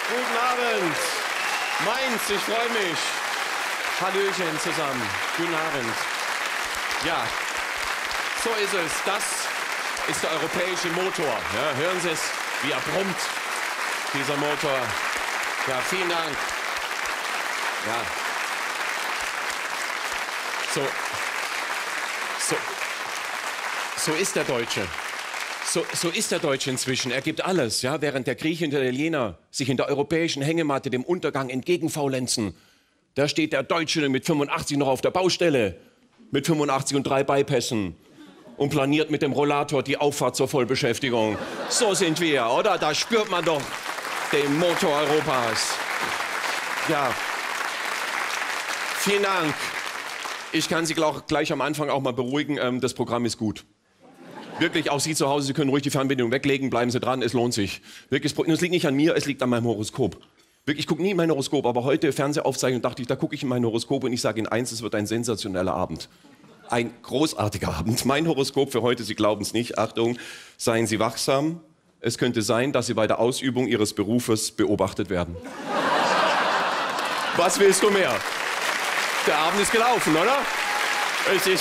Guten Abend. Mainz, ich freue mich. Hallöchen zusammen. Guten Abend. Ja, so ist es. Das ist der europäische Motor. Ja, hören Sie es, wie er brummt, dieser Motor. Ja, vielen Dank. Ja. So ist der Deutsche. So ist der Deutsche inzwischen. Er gibt alles, ja, während der Grieche und der Italiener sich in der europäischen Hängematte dem Untergang entgegenfaulenzen. Da steht der Deutsche mit 85 noch auf der Baustelle, mit 85 und 3 Bypässen und planiert mit dem Rollator die Auffahrt zur Vollbeschäftigung. So sind wir, oder? Da spürt man doch den Motor Europas. Ja, vielen Dank. Ich kann Sie gleich am Anfang auch mal beruhigen, das Programm ist gut. Wirklich, auch Sie zu Hause, Sie können ruhig die Fernbedienung weglegen, bleiben Sie dran, es lohnt sich. Wirklich, es liegt nicht an mir, es liegt an meinem Horoskop. Wirklich, ich gucke nie in mein Horoskop, aber heute Fernsehaufzeichnung dachte ich, da gucke ich in mein Horoskop und ich sage Ihnen eins, es wird ein sensationeller Abend. Ein großartiger Abend. Mein Horoskop für heute, Sie glauben es nicht, Achtung, seien Sie wachsam. Es könnte sein, dass Sie bei der Ausübung Ihres Berufes beobachtet werden. Was willst du mehr? Der Abend ist gelaufen, oder? Richtig.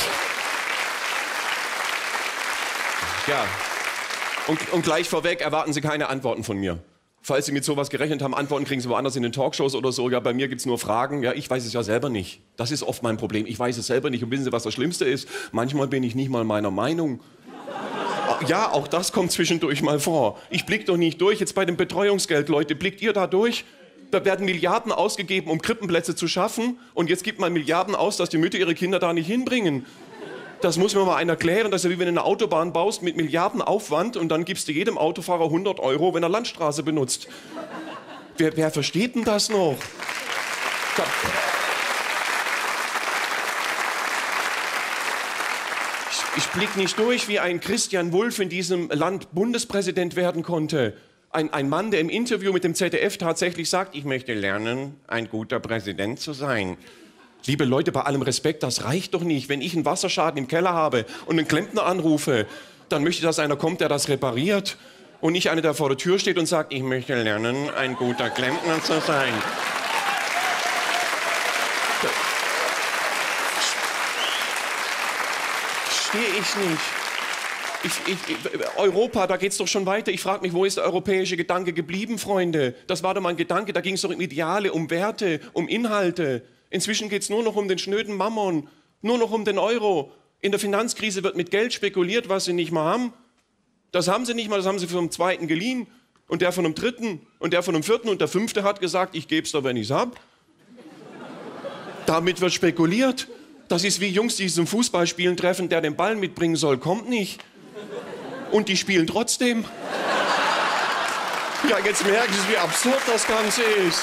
Ja, und gleich vorweg erwarten Sie keine Antworten von mir. Falls Sie mit sowas gerechnet haben, Antworten kriegen Sie woanders in den Talkshows oder so. Ja, bei mir gibt es nur Fragen. Ja, ich weiß es ja selber nicht. Das ist oft mein Problem. Ich weiß es selber nicht. Und wissen Sie, was das Schlimmste ist? Manchmal bin ich nicht mal meiner Meinung. Ja, auch das kommt zwischendurch mal vor. Ich blicke doch nicht durch. Jetzt bei dem Betreuungsgeld, Leute, blickt ihr da durch? Da werden Milliarden ausgegeben, um Krippenplätze zu schaffen. Und jetzt gibt man Milliarden aus, dass die Mütter ihre Kinder da nicht hinbringen. Das muss mir mal einer erklären. Das ist ja wie wenn du eine Autobahn baust mit Milliarden Aufwand und dann gibst du jedem Autofahrer 100 €, wenn er Landstraße benutzt. Wer versteht denn das noch? Ich blicke nicht durch, wie ein Christian Wulff in diesem Land Bundespräsident werden konnte. Ein Mann, der im Interview mit dem ZDF tatsächlich sagt, ich möchte lernen, ein guter Präsident zu sein. Liebe Leute, bei allem Respekt, das reicht doch nicht. Wenn ich einen Wasserschaden im Keller habe und einen Klempner anrufe, dann möchte ich, dass einer kommt, der das repariert. Und nicht einer, der vor der Tür steht und sagt, ich möchte lernen, ein guter Klempner zu sein. Verstehe ich nicht. Europa, da geht's doch schon weiter. Ich frage mich, wo ist der europäische Gedanke geblieben, Freunde? Das war doch mal ein Gedanke, da ging es doch um Ideale, um Werte, um Inhalte. Inzwischen geht es nur noch um den schnöden Mammon, nur noch um den Euro. In der Finanzkrise wird mit Geld spekuliert, was sie nicht mal haben. Das haben sie nicht mal, das haben sie vom Zweiten geliehen. Und der von dem Dritten und der von dem Vierten und der Fünfte hat gesagt, ich gebe es doch, wenn ich es habe. Damit wird spekuliert. Das ist wie Jungs, die zum Fußballspielen treffen, der den Ball mitbringen soll, kommt nicht. Und die spielen trotzdem. Ja, jetzt merken Sie, wie absurd das Ganze ist.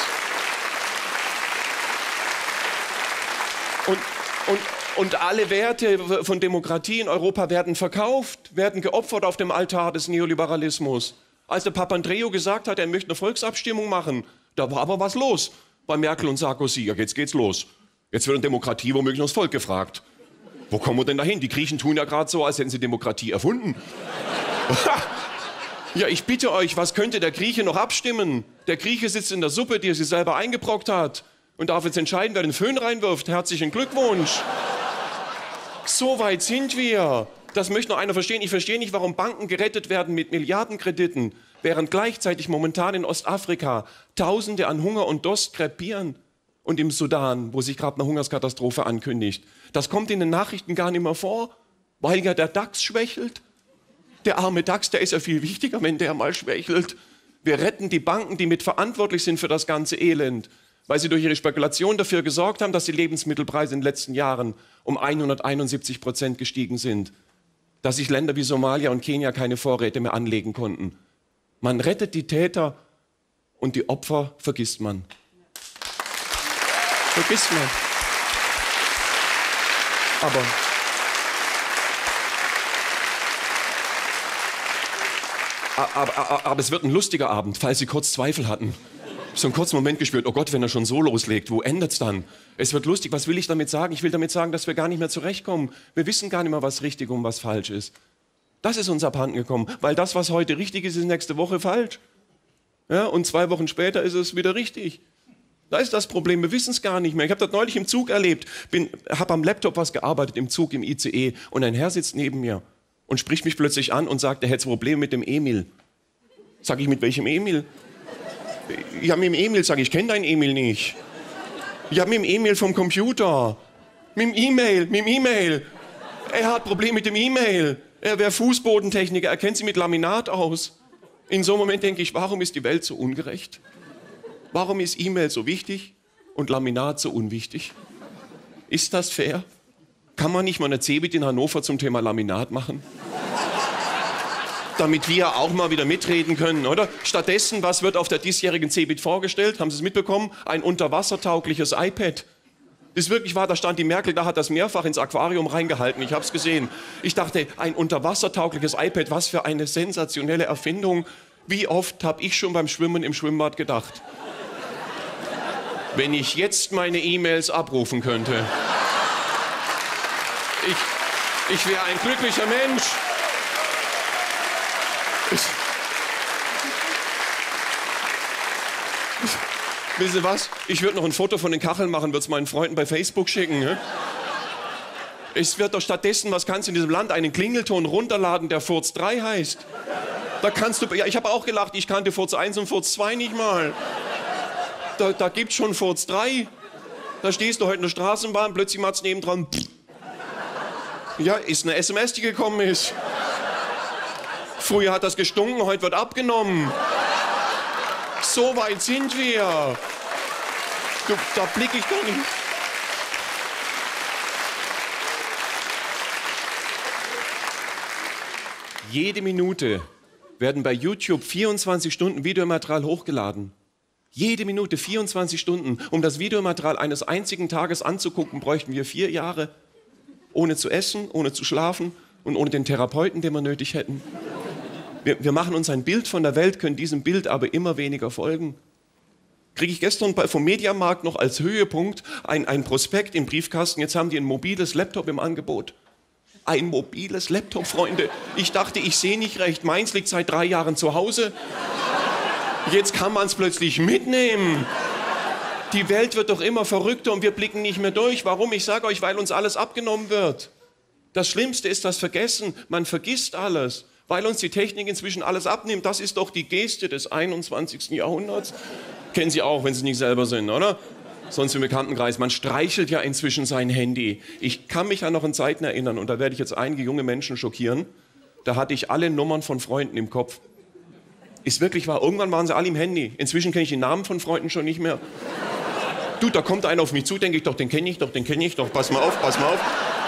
Und alle Werte von Demokratie in Europa werden verkauft, werden geopfert auf dem Altar des Neoliberalismus. Als der Papandreou gesagt hat, er möchte eine Volksabstimmung machen, da war aber was los bei Merkel und Sarkozy. Ja, jetzt geht's los. Jetzt wird in Demokratie womöglich noch das Volk gefragt. Wo kommen wir denn dahin? Die Griechen tun ja gerade so, als hätten sie Demokratie erfunden. Ja, ich bitte euch, was könnte der Grieche noch abstimmen? Der Grieche sitzt in der Suppe, die er sich selber eingebrockt hat. Und darf jetzt entscheiden, wer den Föhn reinwirft. Herzlichen Glückwunsch. So weit sind wir. Das möchte noch einer verstehen. Ich verstehe nicht, warum Banken gerettet werden mit Milliardenkrediten, während gleichzeitig momentan in Ostafrika Tausende an Hunger und Durst krepieren. Und im Sudan, wo sich gerade eine Hungerskatastrophe ankündigt. Das kommt in den Nachrichten gar nicht mehr vor, weil ja der DAX schwächelt. Der arme DAX, der ist ja viel wichtiger, wenn der mal schwächelt. Wir retten die Banken, die mitverantwortlich sind für das ganze Elend, weil sie durch ihre Spekulation dafür gesorgt haben, dass die Lebensmittelpreise in den letzten Jahren um 171% gestiegen sind. Dass sich Länder wie Somalia und Kenia keine Vorräte mehr anlegen konnten. Man rettet die Täter und die Opfer vergisst man. Vergisst man. Aber es wird ein lustiger Abend, falls Sie kurz Zweifel hatten. So einen kurzen Moment gespürt, oh Gott, wenn er schon so loslegt, wo endet's dann? Es wird lustig, was will ich damit sagen? Ich will damit sagen, dass wir gar nicht mehr zurechtkommen. Wir wissen gar nicht mehr, was richtig und was falsch ist. Das ist uns abhanden gekommen, weil das, was heute richtig ist, ist nächste Woche falsch. Ja, und 2 Wochen später ist es wieder richtig. Da ist das Problem, wir wissen es gar nicht mehr. Ich habe das neulich im Zug erlebt, habe am Laptop was gearbeitet, im Zug, im ICE, und ein Herr sitzt neben mir und spricht mich plötzlich an und sagt, er hätte Probleme mit dem Emil. Sag ich, mit welchem Emil? Ja, mit dem Emil, sag ich kenne deinen Emil nicht. Ja, mit dem Emil vom Computer. Mit dem E-Mail. Er hat Probleme mit dem E-Mail. Er wäre Fußbodentechniker, er kennt sie mit Laminat aus. In so einem Moment denke ich, warum ist die Welt so ungerecht? Warum ist E-Mail so wichtig und Laminat so unwichtig? Ist das fair? Kann man nicht mal eine CeBIT in Hannover zum Thema Laminat machen? Damit wir auch mal wieder mitreden können, oder? Stattdessen, was wird auf der diesjährigen CeBIT vorgestellt? Haben Sie es mitbekommen? Ein unterwassertaugliches iPad. Das ist wirklich wahr, da stand die Merkel, da hat das mehrfach ins Aquarium reingehalten. Ich habe es gesehen. Ich dachte, ein unterwassertaugliches iPad, was für eine sensationelle Erfindung. Wie oft habe ich schon beim Schwimmen im Schwimmbad gedacht? Wenn ich jetzt meine E-Mails abrufen könnte. Ich wäre ein glücklicher Mensch. Wissen Sie was? Ich würde noch ein Foto von den Kacheln machen, würde es meinen Freunden bei Facebook schicken. Ne? Es wird doch stattdessen, was kannst du in diesem Land, einen Klingelton runterladen, der Furz 3 heißt. Da kannst du, ja, ich habe auch gelacht, ich kannte Furz 1 und Furz 2 nicht mal. Da gibt's schon Furz 3. Da stehst du heute in der Straßenbahn, plötzlich macht's nebendran. Ja, ist eine SMS, die gekommen ist. Früher hat das gestunken, heute wird abgenommen. So weit sind wir. Da blicke ich doch nicht. Jede Minute werden bei YouTube 24 Stunden Videomaterial hochgeladen. Jede Minute 24 Stunden. Um das Videomaterial eines einzigen Tages anzugucken, bräuchten wir 4 Jahre. Ohne zu essen, ohne zu schlafen und ohne den Therapeuten, den wir nötig hätten. Wir machen uns ein Bild von der Welt, können diesem Bild aber immer weniger folgen. Kriege ich gestern vom Mediamarkt noch als Höhepunkt ein Prospekt im Briefkasten. Jetzt haben die ein mobiles Laptop im Angebot. Ein mobiles Laptop, Freunde. Ich dachte, ich sehe nicht recht. Meins liegt seit 3 Jahren zu Hause. Jetzt kann man es plötzlich mitnehmen. Die Welt wird doch immer verrückter und wir blicken nicht mehr durch. Warum? Ich sage euch, weil uns alles abgenommen wird. Das Schlimmste ist das Vergessen. Man vergisst alles. Weil uns die Technik inzwischen alles abnimmt. Das ist doch die Geste des 21. Jahrhunderts. Kennen Sie auch, wenn Sie nicht selber sind, oder? Sonst im Bekanntenkreis. Man streichelt ja inzwischen sein Handy. Ich kann mich an noch an Zeiten erinnern, und da werde ich jetzt einige junge Menschen schockieren. Da hatte ich alle Nummern von Freunden im Kopf. Ist wirklich wahr. Irgendwann waren sie alle im Handy. Inzwischen kenne ich die Namen von Freunden schon nicht mehr. Du, da kommt einer auf mich zu, denke ich doch, den kenne ich doch, den kenne ich doch. Pass mal auf, pass mal auf.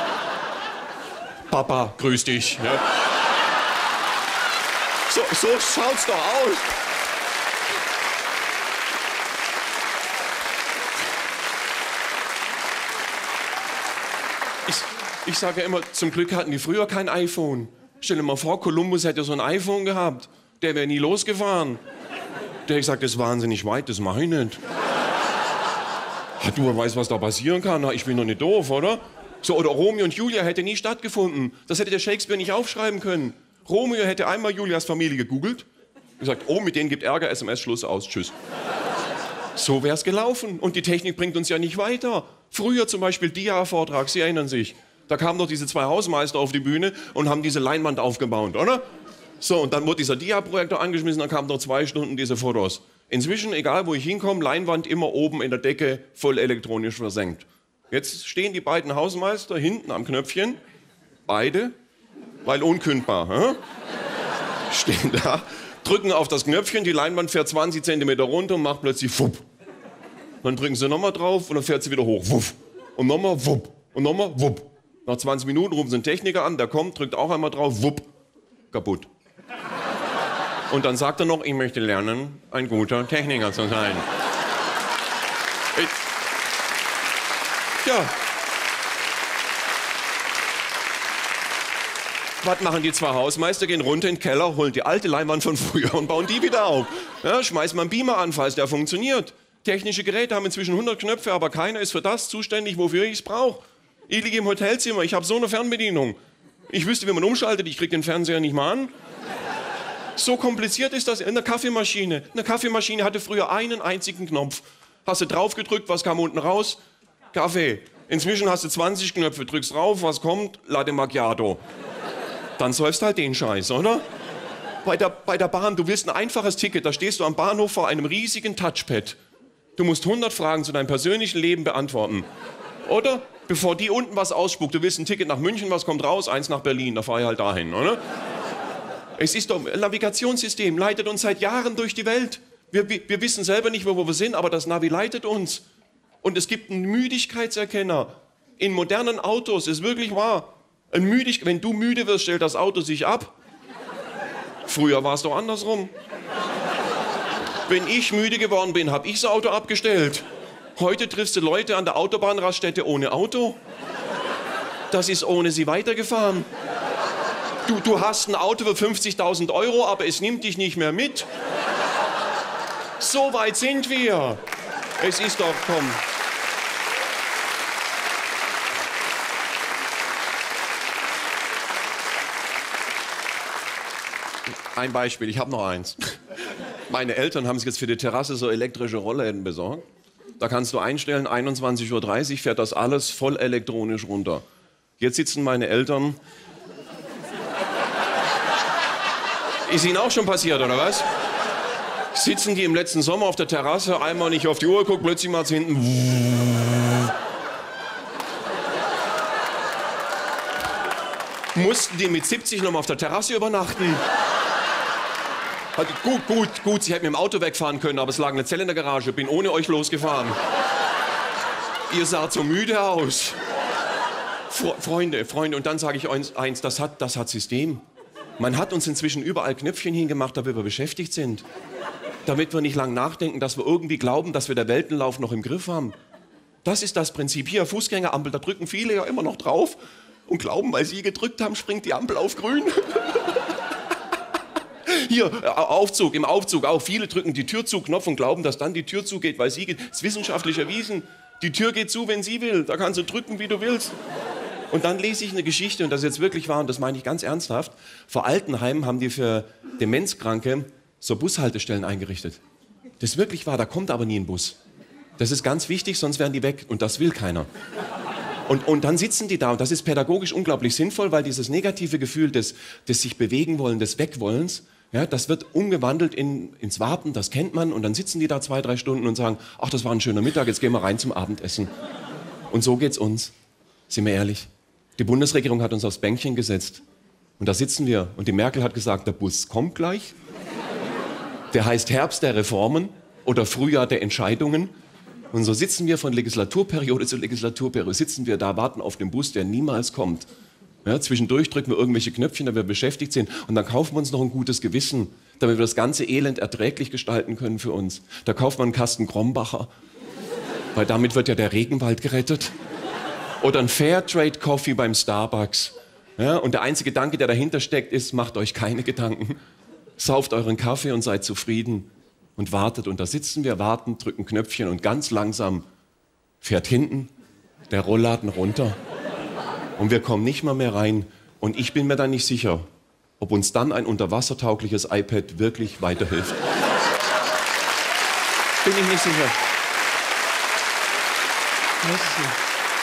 Papa, grüß dich. Ja. So schaut's doch aus. Ich sage ja immer, zum Glück hatten die früher kein iPhone. Stell dir mal vor, Kolumbus hätte so ein iPhone gehabt. Der wäre nie losgefahren. Der hat gesagt, das ist wahnsinnig weit, das mache ich nicht. Du weißt, was da passieren kann. Na, ich bin doch nicht doof, oder? So, oder Romeo und Julia hätte nie stattgefunden. Das hätte der Shakespeare nicht aufschreiben können. Romeo hätte einmal Julias Familie gegoogelt, gesagt, oh, mit denen gibt Ärger, SMS, Schluss, aus, tschüss. So wär's gelaufen. Und die Technik bringt uns ja nicht weiter. Früher zum Beispiel Dia-Vortrag, Sie erinnern sich. Da kamen doch diese 2 Hausmeister auf die Bühne und haben diese Leinwand aufgebaut, oder? So, und dann wurde dieser Dia-Projektor angeschmissen, dann kamen noch 2 Stunden diese Fotos. Inzwischen, egal wo ich hinkomme, Leinwand immer oben in der Decke, voll elektronisch versenkt. Jetzt stehen die beiden Hausmeister hinten am Knöpfchen, beide, weil unkündbar, stehen da, drücken auf das Knöpfchen, die Leinwand fährt 20 cm runter und macht plötzlich wupp. Dann drücken sie nochmal drauf und dann fährt sie wieder hoch, wupp. Und nochmal wupp. Und nochmal wupp. Nach 20 Minuten rufen sie einen Techniker an, der kommt, drückt auch einmal drauf, wupp, kaputt. Und dann sagt er noch, ich möchte lernen, ein guter Techniker zu sein. Ja. Was machen die 2 Hausmeister? Gehen runter in den Keller, holen die alte Leinwand von früher und bauen die wieder auf. Ja, schmeißen mal einen Beamer an, falls der funktioniert. Technische Geräte haben inzwischen 100 Knöpfe, aber keiner ist für das zuständig, wofür ich es brauche. Ich liege im Hotelzimmer, ich habe so eine Fernbedienung. Ich wüsste, wie man umschaltet, ich kriege den Fernseher nicht mal an. So kompliziert ist das in der Kaffeemaschine. Eine Kaffeemaschine hatte früher einen einzigen Knopf. Hast du drauf gedrückt, was kam unten raus? Kaffee. Inzwischen hast du 20 Knöpfe, drückst drauf, was kommt? Latte Macchiato. Dann säufst halt den Scheiß, oder? Bei der Bahn, du willst ein einfaches Ticket, da stehst du am Bahnhof vor einem riesigen Touchpad. Du musst 100 Fragen zu deinem persönlichen Leben beantworten. Oder? Bevor die unten was ausspuckt, du willst ein Ticket nach München, was kommt raus? Eins nach Berlin, da fahr ich halt dahin, oder? Es ist doch, ein Navigationssystem leitet uns seit Jahren durch die Welt. Wir wissen selber nicht, wo wir sind, aber das Navi leitet uns. Und es gibt einen Müdigkeitserkenner. In modernen Autos, ist wirklich wahr. Wenn du müde wirst, stellt das Auto sich ab. Früher war es doch andersrum. Wenn ich müde geworden bin, habe ich das Auto abgestellt. Heute triffst du Leute an der Autobahnraststätte ohne Auto. Das ist ohne sie weitergefahren. Du hast ein Auto für 50.000 Euro, aber es nimmt dich nicht mehr mit. So weit sind wir. Es ist doch, komm. Ein Beispiel, ich habe noch eins. Meine Eltern haben sich jetzt für die Terrasse so elektrische Rollläden besorgt. Da kannst du einstellen, 21:30 Uhr fährt das alles voll elektronisch runter. Jetzt sitzen meine Eltern. Ist Ihnen auch schon passiert, oder was? Sitzen die im letzten Sommer auf der Terrasse, einmal nicht auf die Uhr guckt, plötzlich mal hinten. Mussten die mit 70 noch mal auf der Terrasse übernachten? Also gut, Sie hätten mit dem Auto wegfahren können, aber es lag eine Zelle in der Garage, bin ohne euch losgefahren. Ihr saht so müde aus. Freunde, und dann sage ich eins, das hat System. Man hat uns inzwischen überall Knöpfchen hingemacht, damit wir beschäftigt sind. Damit wir nicht lang nachdenken, dass wir irgendwie glauben, dass wir den Weltenlauf noch im Griff haben. Das ist das Prinzip. Hier, Fußgängerampel, da drücken viele ja immer noch drauf und glauben, weil sie gedrückt haben, springt die Ampel auf grün. Hier, im Aufzug auch. Viele drücken die Türzugknopf und glauben, dass dann die Tür zugeht, weil sie geht. Das ist wissenschaftlich erwiesen. Die Tür geht zu, wenn sie will. Da kannst du drücken, wie du willst. Und dann lese ich eine Geschichte, und das ist jetzt wirklich wahr, und das meine ich ganz ernsthaft. Vor Altenheimen haben die für Demenzkranke so Bushaltestellen eingerichtet. Das ist wirklich wahr, da kommt aber nie ein Bus. Das ist ganz wichtig, sonst wären die weg, und das will keiner. Und dann sitzen die da, und das ist pädagogisch unglaublich sinnvoll, weil dieses negative Gefühl des sich bewegen wollen, des Wegwollens, ja, das wird umgewandelt ins Warten, das kennt man, und dann sitzen die da 2-3 Stunden und sagen, ach, das war ein schöner Mittag, jetzt gehen wir rein zum Abendessen. Und so geht's uns, sind wir ehrlich. Die Bundesregierung hat uns aufs Bänkchen gesetzt, und da sitzen wir, und die Merkel hat gesagt, der Bus kommt gleich, der heißt Herbst der Reformen oder Frühjahr der Entscheidungen. Und so sitzen wir von Legislaturperiode zu Legislaturperiode, sitzen wir da, warten auf den Bus, der niemals kommt. Ja, zwischendurch drücken wir irgendwelche Knöpfchen, damit wir beschäftigt sind, und dann kaufen wir uns noch ein gutes Gewissen, damit wir das ganze Elend erträglich gestalten können für uns. Da kauft man einen Kasten Krombacher, weil damit wird ja der Regenwald gerettet. Oder ein Fairtrade Coffee beim Starbucks. Ja, und der einzige Gedanke, der dahinter steckt, ist, macht euch keine Gedanken. Sauft euren Kaffee und seid zufrieden und wartet. Und da sitzen wir, warten, drücken Knöpfchen, und ganz langsam fährt hinten der Rollladen runter. Und wir kommen nicht mal mehr rein. Und ich bin mir dann nicht sicher, ob uns dann ein unterwassertaugliches iPad wirklich weiterhilft. Bin ich nicht sicher. Weiß ich nicht.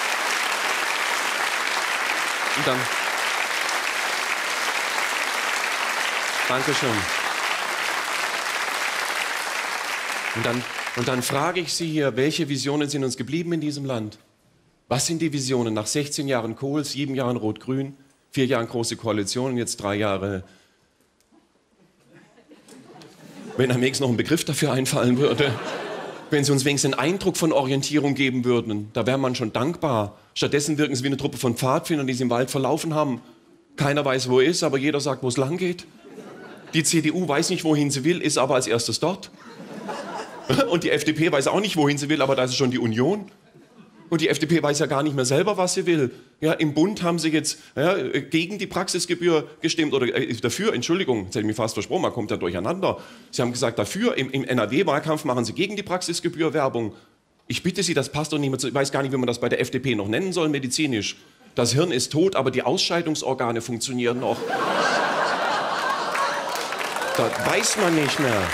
Und dann... Dankeschön. Und dann frage ich Sie hier, welche Visionen sind uns geblieben in diesem Land? Was sind die Visionen nach 16 Jahren Kohl, 7 Jahren Rot-Grün, 4 Jahren Große Koalition und jetzt 3 Jahre... Wenn am nächsten noch ein Begriff dafür einfallen würde. Wenn Sie uns wenigstens einen Eindruck von Orientierung geben würden, da wäre man schon dankbar. Stattdessen wirken Sie wie eine Truppe von Pfadfindern, die sich im Wald verlaufen haben. Keiner weiß, wo er ist, aber jeder sagt, wo es lang geht. Die CDU weiß nicht, wohin sie will, ist aber als erstes dort. Und die FDP weiß auch nicht, wohin sie will, aber da ist schon die Union. Und die FDP weiß ja gar nicht mehr selber, was sie will. Ja, im Bund haben sie jetzt gegen die Praxisgebühr gestimmt, oder dafür, Entschuldigung, jetzt hätte ich mich fast versprochen, man kommt ja durcheinander. Sie haben gesagt, dafür, im NRW-Wahlkampf machen sie gegen die Praxisgebühr Werbung. Ich bitte Sie, das passt doch nicht mehr zu, ich weiß gar nicht, wie man das bei der FDP noch nennen soll, medizinisch. Das Hirn ist tot, aber die Ausscheidungsorgane funktionieren noch. Das weiß man nicht mehr.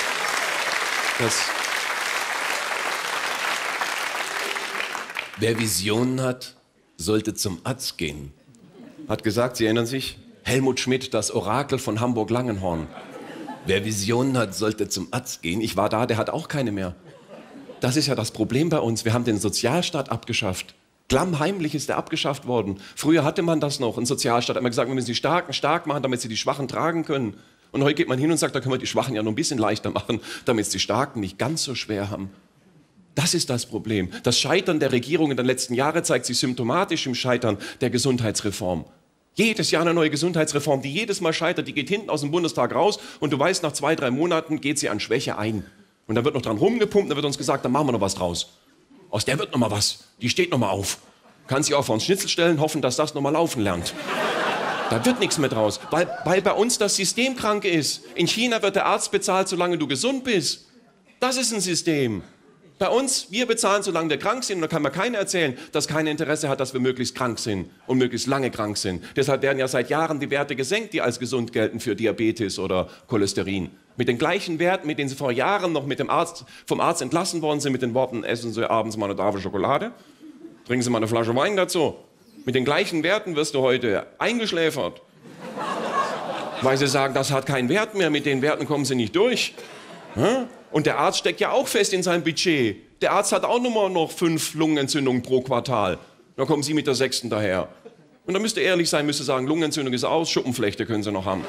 Wer Visionen hat, sollte zum Arzt gehen. Hat gesagt, Sie erinnern sich? Helmut Schmidt, das Orakel von Hamburg-Langenhorn. Wer Visionen hat, sollte zum Arzt gehen. Ich war da, der hat auch keine mehr. Das ist ja das Problem bei uns. Wir haben den Sozialstaat abgeschafft. Klammheimlich ist der abgeschafft worden. Früher hatte man das noch. Ein Sozialstaat hat immer gesagt, wir müssen die Starken stark machen, damit sie die Schwachen tragen können. Und heute geht man hin und sagt, da können wir die Schwachen ja noch ein bisschen leichter machen, damit es die Starken nicht ganz so schwer haben. Das ist das Problem. Das Scheitern der Regierung in den letzten Jahren zeigt sich symptomatisch im Scheitern der Gesundheitsreform. Jedes Jahr eine neue Gesundheitsreform, die jedes Mal scheitert, die geht hinten aus dem Bundestag raus und du weißt, nach 2, 3 Monaten geht sie an Schwäche ein. Und dann wird noch dran rumgepumpt, dann wird uns gesagt, dann machen wir noch was draus. Aus der wird noch mal was, die steht noch mal auf. Kann sich auch vor uns Schnitzel stellen, hoffen, dass das noch mal laufen lernt. Da wird nichts mehr draus, weil bei uns das System krank ist. In China wird der Arzt bezahlt, solange du gesund bist. Das ist ein System. Bei uns, wir bezahlen, solange wir krank sind. Und da kann mir keiner erzählen, dass kein Interesse hat, dass wir möglichst krank sind und möglichst lange krank sind. Deshalb werden ja seit Jahren die Werte gesenkt, die als gesund gelten für Diabetes oder Cholesterin. Mit den gleichen Werten, mit denen sie vor Jahren noch vom Arzt entlassen worden sind, mit den Worten, essen Sie abends mal eine Tafel Schokolade, trinken Sie mal eine Flasche Wein dazu. Mit den gleichen Werten wirst du heute eingeschläfert. Weil sie sagen, das hat keinen Wert mehr, mit den Werten kommen sie nicht durch. Und der Arzt steckt ja auch fest in seinem Budget. Der Arzt hat auch nur noch 5 Lungenentzündungen pro Quartal. Dann kommen Sie mit der 6. daher. Und dann müsst ihr ehrlich sein, müsst ihr sagen, Lungenentzündung ist aus, Schuppenflechte können Sie noch haben.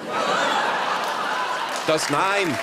Nein.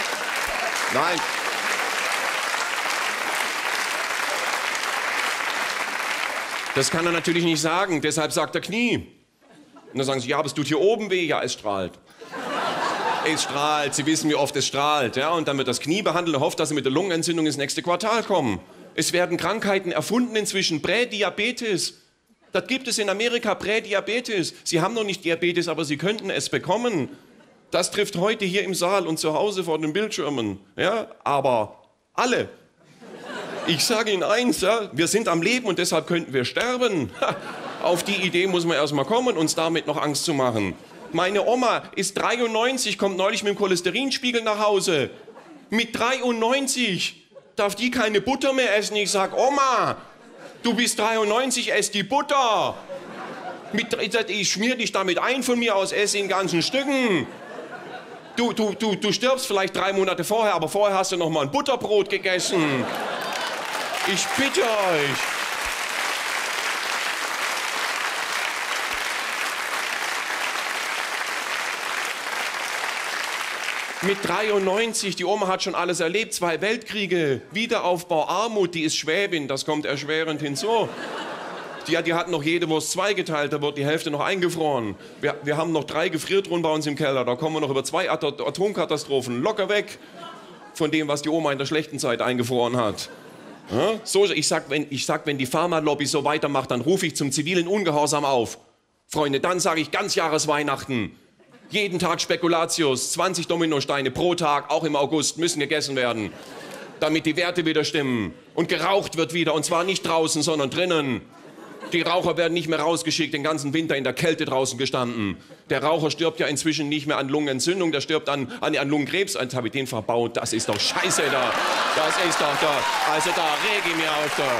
Das kann er natürlich nicht sagen, deshalb sagt er Knie. Und dann sagen sie, ja, aber es tut hier oben weh. Ja, es strahlt. Es strahlt, Sie wissen, wie oft es strahlt. Ja? Und dann wird das Knie behandelt und hofft, dass Sie mit der Lungenentzündung ins nächste Quartal kommen. Es werden Krankheiten erfunden inzwischen, Prädiabetes. Das gibt es in Amerika, Prädiabetes. Sie haben noch nicht Diabetes, aber Sie könnten es bekommen. Das trifft heute hier im Saal und zu Hause vor den Bildschirmen. Ja? Aber alle. Ich sage Ihnen eins, ja? Wir sind am Leben und deshalb könnten wir sterben. Auf die Idee muss man erst mal kommen, uns damit noch Angst zu machen. Meine Oma ist 93, kommt neulich mit dem Cholesterinspiegel nach Hause. Mit 93 darf die keine Butter mehr essen. Ich sag, Oma, du bist 93, ess die Butter. Ich schmier dich damit ein von mir aus, ess in ganzen Stücken. Du stirbst vielleicht 3 Monate vorher, aber vorher hast du noch mal ein Butterbrot gegessen. Ich bitte euch. Mit 93, die Oma hat schon alles erlebt, 2 Weltkriege, Wiederaufbau, Armut, die ist Schwäbin, das kommt erschwerend hinzu. Die hat noch jede Wurst zweigeteilt, da wird die Hälfte noch eingefroren. Wir haben noch 3 Gefriertruhen bei uns im Keller, da kommen wir noch über 2 Atomkatastrophen locker weg von dem, was die Oma in der schlechten Zeit eingefroren hat. Ja? So, ich sag, wenn die Pharmalobby so weitermacht, dann rufe ich zum zivilen Ungehorsam auf. Freunde, dann sage ich ganz Jahresweihnachten. Jeden Tag Spekulatius, 20 Dominosteine pro Tag, auch im August, müssen gegessen werden, damit die Werte wieder stimmen. Und geraucht wird wieder, und zwar nicht draußen, sondern drinnen. Die Raucher werden nicht mehr rausgeschickt, den ganzen Winter in der Kälte draußen gestanden. Der Raucher stirbt ja inzwischen nicht mehr an Lungenentzündung, der stirbt an Lungenkrebs. Jetzt habe ich den verbaut, das ist doch scheiße da. Das ist doch da. Also da reg ich mich auf da.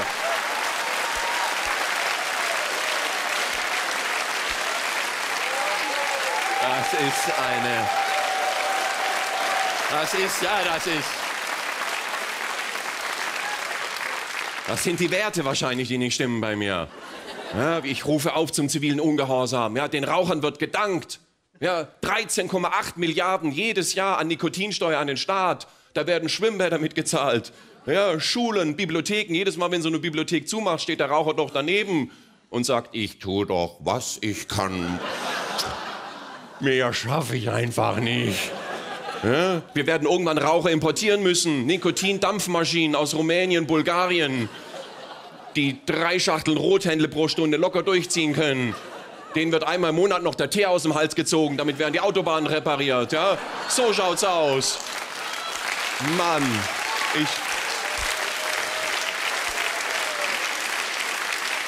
Das sind die Werte wahrscheinlich, die nicht stimmen bei mir. Ja, ich rufe auf zum zivilen Ungehorsam. Ja, den Rauchern wird gedankt. Ja, 13,8 Milliarden jedes Jahr an Nikotinsteuer an den Staat. Da werden Schwimmbäder mitgezahlt. Ja, Schulen, Bibliotheken. Jedes Mal, wenn so eine Bibliothek zumacht, steht der Raucher doch daneben und sagt, ich tue doch, was ich kann. Mehr schaffe ich einfach nicht. Ja? Wir werden irgendwann Raucher importieren müssen. Nikotindampfmaschinen aus Rumänien, Bulgarien, die 3 Schachteln Rothändle pro Stunde locker durchziehen können. Denen wird einmal im Monat noch der Teer aus dem Hals gezogen, damit werden die Autobahnen repariert. Ja? So schaut's aus. Mann,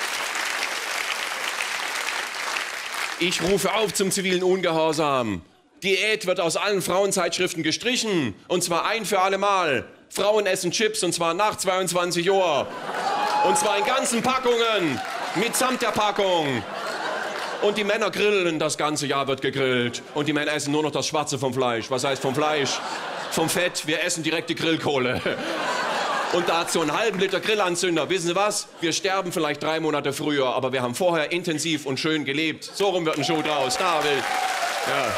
Ich rufe auf zum zivilen Ungehorsam. Diät wird aus allen Frauenzeitschriften gestrichen. Und zwar ein für alle Mal. Frauen essen Chips und zwar nach 22 Uhr. Und zwar in ganzen Packungen. Mitsamt der Packung. Und die Männer grillen, das ganze Jahr wird gegrillt. Und die Männer essen nur noch das Schwarze vom Fleisch. Was heißt vom Fleisch? Vom Fett. Wir essen direkt die Grillkohle. Und dazu einen halben Liter Grillanzünder. Wissen Sie was? Wir sterben vielleicht 3 Monate früher, aber wir haben vorher intensiv und schön gelebt. So rum wird ein Schuh draus. Da will. Ja.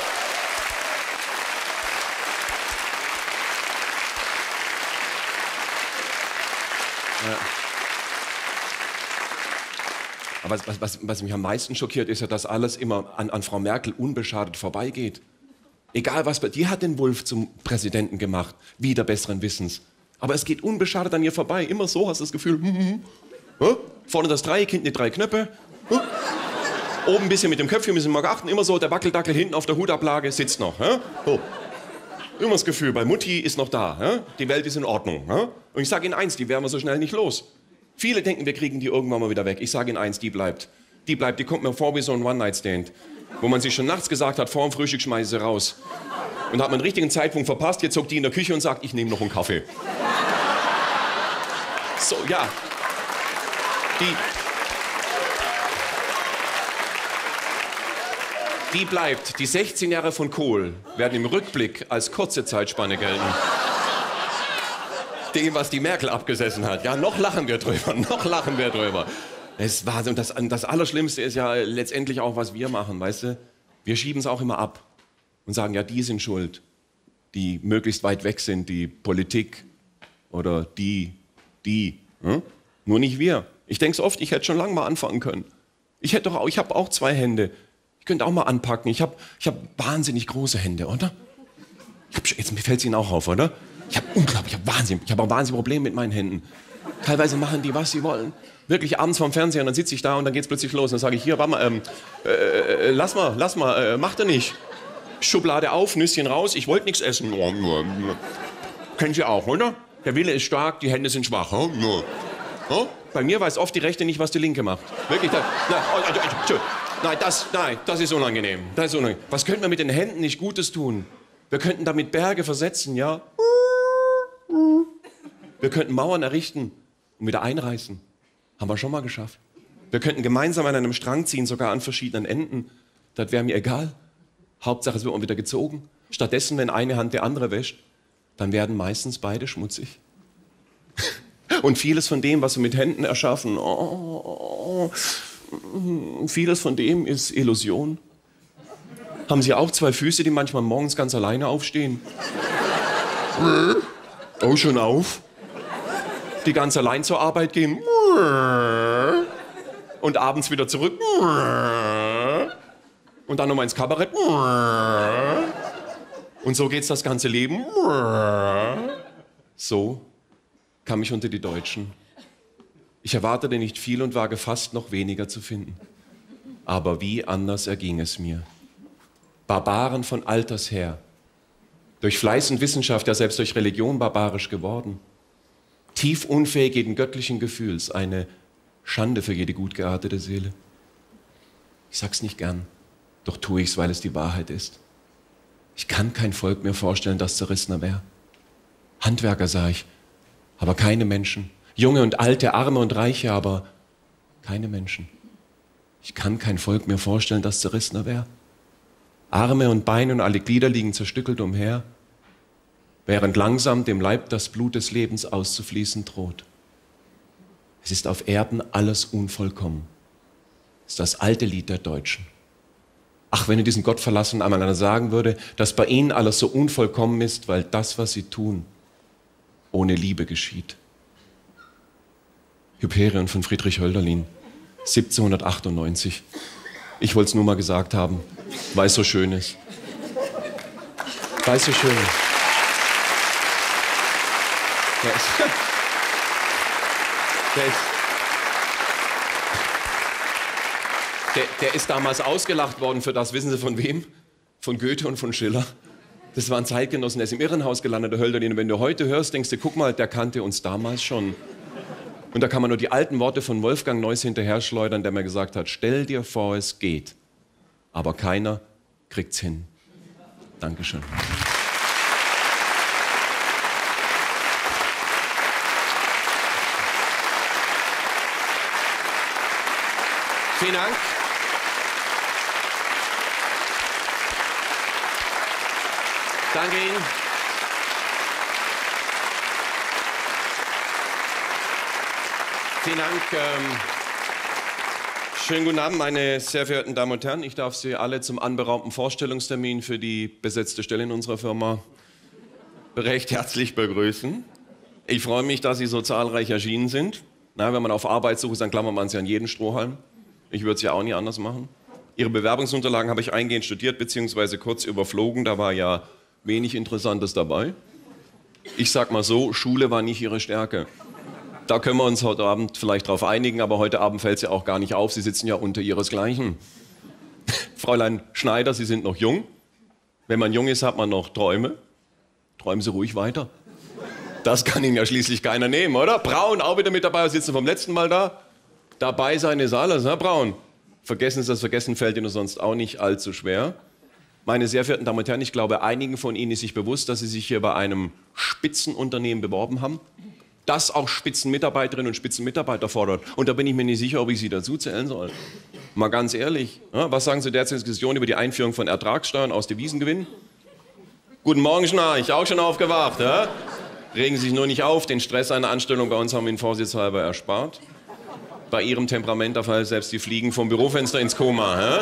Ja. Aber was mich am meisten schockiert, ist ja, dass alles immer an Frau Merkel unbeschadet vorbeigeht. Egal was, die hat den Wulff zum Präsidenten gemacht, wieder besseren Wissens. Aber es geht unbeschadet an ihr vorbei. Immer so hast du das Gefühl, vorne das Dreieck, hinten die 3 Knöpfe. Oben ein bisschen mit dem Köpfchen, müssen wir mal achten. Immer so, der Wackeldackel hinten auf der Hutablage sitzt noch. So. Immer das Gefühl, bei Mutti ist noch da. Die Welt ist in Ordnung. Und ich sage Ihnen eins, die werden wir so schnell nicht los. Viele denken, wir kriegen die irgendwann mal wieder weg. Ich sage Ihnen eins, die bleibt. Die bleibt, die kommt mir vor wie so ein One-Night-Stand. Wo man sich schon nachts gesagt hat, vor dem Frühstück schmeiße ich sie raus. Und da hat man den richtigen Zeitpunkt verpasst, jetzt hockt die in der Küche und sagt, ich nehme noch einen Kaffee. So, ja. Die bleibt. Die 16 Jahre von Kohl werden im Rückblick als kurze Zeitspanne gelten. Dem, was die Merkel abgesessen hat. Ja, noch lachen wir drüber, noch lachen wir drüber. Das war, und das Allerschlimmste ist ja letztendlich auch, was wir machen, weißt du? Wir schieben es auch immer ab und sagen, ja, die sind schuld, die möglichst weit weg sind, die Politik oder die. Nur nicht wir. Ich denke oft, ich hätte schon lange mal anfangen können. Ich habe auch 2 Hände. Ich könnte auch mal anpacken. Ich hab wahnsinnig große Hände, oder? Jetzt fällt es Ihnen auch auf, oder? Ich habe auch wahnsinnig Probleme mit meinen Händen. Teilweise machen die, was sie wollen. Wirklich abends vorm Fernseher und dann sitze ich da und dann geht's plötzlich los. Und dann sage ich, hier, warte mal, lass mal, macht er nicht. Schublade auf, Nüsschen raus, ich wollte nichts essen. Kennen Sie auch, oder? Der Wille ist stark, die Hände sind schwach. Bei mir weiß oft die Rechte nicht, was die Linke macht. Wirklich, das ist unangenehm. Was könnten wir mit den Händen nicht Gutes tun? Wir könnten damit Berge versetzen, ja? Wir könnten Mauern errichten und wieder einreißen. Haben wir schon mal geschafft. Wir könnten gemeinsam an einem Strang ziehen, sogar an verschiedenen Enden. Das wäre mir egal. Hauptsache, es wird mal wieder gezogen. Stattdessen, wenn eine Hand der andere wäscht, dann werden meistens beide schmutzig. Und vieles von dem, was wir mit Händen erschaffen, vieles von dem ist Illusion. Haben Sie auch 2 Füße, die manchmal morgens ganz alleine aufstehen? Oh, schon auf? Die ganz allein zur Arbeit gehen? Und abends wieder zurück? Und dann nochmal ins Kabarett? Und so geht's das ganze Leben? So kam ich unter die Deutschen. Ich erwartete nicht viel und wage fast noch weniger zu finden. Aber wie anders erging es mir. Barbaren von alters her. Durch Fleiß und Wissenschaft, ja selbst durch Religion barbarisch geworden. Tief unfähig jeden göttlichen Gefühls. Eine Schande für jede gut geartete Seele. Ich sag's nicht gern, doch tue ich's, weil es die Wahrheit ist. Ich kann kein Volk mir vorstellen, das zerrissener wäre. Handwerker sah ich, aber keine Menschen. Junge und Alte, Arme und Reiche, aber keine Menschen. Ich kann kein Volk mir vorstellen, das zerrissener wäre. Arme und Beine und alle Glieder liegen zerstückelt umher, während langsam dem Leib das Blut des Lebens auszufließen droht. Es ist auf Erden alles unvollkommen. Das ist das alte Lied der Deutschen. Ach, wenn ihr diesen Gottverlassenen einmal einer sagen würde, dass bei ihnen alles so unvollkommen ist, weil das, was sie tun, ohne Liebe geschieht. Hyperion von Friedrich Hölderlin, 1798. Ich wollte es nur mal gesagt haben, weil es so schön ist. Weil es so schön ist. Der ist damals ausgelacht worden für das, wissen Sie von wem? Von Goethe und von Schiller. Das waren Zeitgenossen, der ist im Irrenhaus gelandet, der Hölderlin. Und wenn du heute hörst, denkst du, guck mal, der kannte uns damals schon. Und da kann man nur die alten Worte von Wolfgang Neuss hinterher schleudern, der mir gesagt hat, stell dir vor, es geht, aber keiner kriegt's hin. Dankeschön. Vielen Dank. Danke Ihnen. Vielen Dank. Schönen guten Abend, meine sehr verehrten Damen und Herren. Ich darf Sie alle zum anberaumten Vorstellungstermin für die besetzte Stelle in unserer Firma recht herzlich begrüßen. Ich freue mich, dass Sie so zahlreich erschienen sind. Na, wenn man auf Arbeitssuche ist, dann klammert man sich an jeden Strohhalm. Ich würde es ja auch nie anders machen. Ihre Bewerbungsunterlagen habe ich eingehend studiert bzw. kurz überflogen. Da war ja wenig Interessantes dabei. Ich sag mal so, Schule war nicht Ihre Stärke. Da können wir uns heute Abend vielleicht drauf einigen, aber heute Abend fällt es ja auch gar nicht auf. Sie sitzen ja unter Ihresgleichen. Fräulein Schneider, Sie sind noch jung. Wenn man jung ist, hat man noch Träume. Träumen Sie ruhig weiter. Das kann Ihnen ja schließlich keiner nehmen, oder? Braun, auch wieder mit dabei, sitzen vom letzten Mal da. Dabei sein ist alles, ne, Braun? Vergessen Sie das, Vergessen fällt Ihnen sonst auch nicht allzu schwer. Meine sehr verehrten Damen und Herren, ich glaube, einigen von Ihnen ist sich bewusst, dass Sie sich hier bei einem Spitzenunternehmen beworben haben, das auch Spitzenmitarbeiterinnen und Spitzenmitarbeiter fordert. Und da bin ich mir nicht sicher, ob ich Sie dazu zählen soll. Mal ganz ehrlich, ja, was sagen Sie derzeit zur Diskussion über die Einführung von Ertragssteuern aus Devisengewinnen? Guten Morgen, Schnarch, auch schon aufgewacht, ja? Regen Sie sich nur nicht auf, den Stress einer Anstellung bei uns haben wir Ihnen vorsichtshalber erspart. Bei Ihrem Temperament, da fallen selbst die Fliegen vom Bürofenster ins Koma. Ja?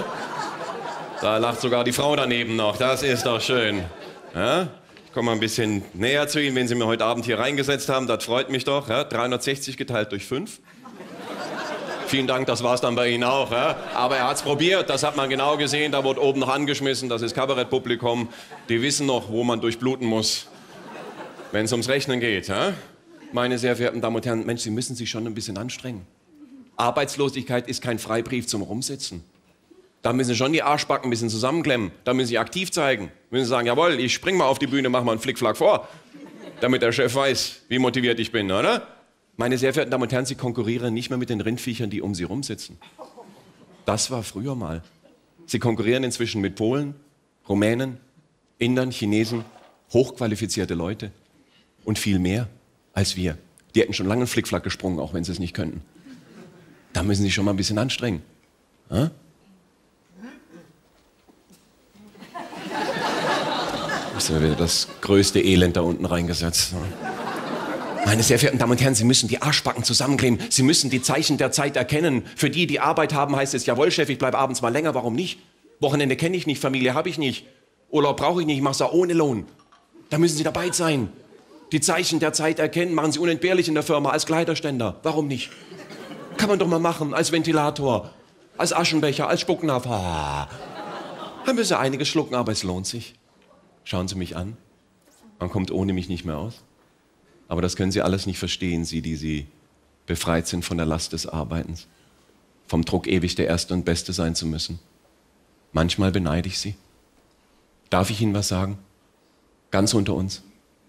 Da lacht sogar die Frau daneben noch, das ist doch schön. Ja? Ich komme mal ein bisschen näher zu Ihnen, wenn Sie mir heute Abend hier reingesetzt haben, das freut mich doch. Ja? 360 geteilt durch 5. Vielen Dank, das war's dann bei Ihnen auch. Ja? Aber er hat's probiert, das hat man genau gesehen, da wurde oben noch angeschmissen, das ist Kabarettpublikum. Die wissen noch, wo man durchbluten muss, wenn es ums Rechnen geht. Ja? Meine sehr verehrten Damen und Herren, Mensch, Sie müssen sich schon ein bisschen anstrengen. Arbeitslosigkeit ist kein Freibrief zum Rumsitzen. Da müssen Sie schon die Arschbacken ein bisschen zusammenklemmen. Da müssen Sie aktiv zeigen. Müssen Sie sagen, jawohl, ich spring mal auf die Bühne, mach mal einen Flickflack vor, damit der Chef weiß, wie motiviert ich bin, oder? Meine sehr verehrten Damen und Herren, Sie konkurrieren nicht mehr mit den Rindviechern, die um Sie rumsitzen. Das war früher mal. Sie konkurrieren inzwischen mit Polen, Rumänen, Indern, Chinesen, hochqualifizierte Leute und viel mehr als wir. Die hätten schon lange einen Flickflack gesprungen, auch wenn sie es nicht könnten. Da müssen Sie sich schon mal ein bisschen anstrengen. Ja? Ist ja wieder das größte Elend da unten reingesetzt. Meine sehr verehrten Damen und Herren, Sie müssen die Arschbacken zusammenkleben. Sie müssen die Zeichen der Zeit erkennen. Für die, die Arbeit haben, heißt es, jawohl, Chef, ich bleibe abends mal länger, warum nicht? Wochenende kenne ich nicht, Familie habe ich nicht. Urlaub brauche ich nicht, ich mache es auch ohne Lohn. Da müssen Sie dabei sein. Die Zeichen der Zeit erkennen, machen Sie unentbehrlich in der Firma als Kleiderständer. Warum nicht? Kann man doch mal machen, als Ventilator, als Aschenbecher, als Spucknapf. Ah. Dann müssen Sie einiges schlucken, aber es lohnt sich. Schauen Sie mich an. Man kommt ohne mich nicht mehr aus. Aber das können Sie alles nicht verstehen, Sie, die Sie befreit sind von der Last des Arbeitens. Vom Druck, ewig der Erste und Beste sein zu müssen. Manchmal beneide ich Sie. Darf ich Ihnen was sagen? Ganz unter uns.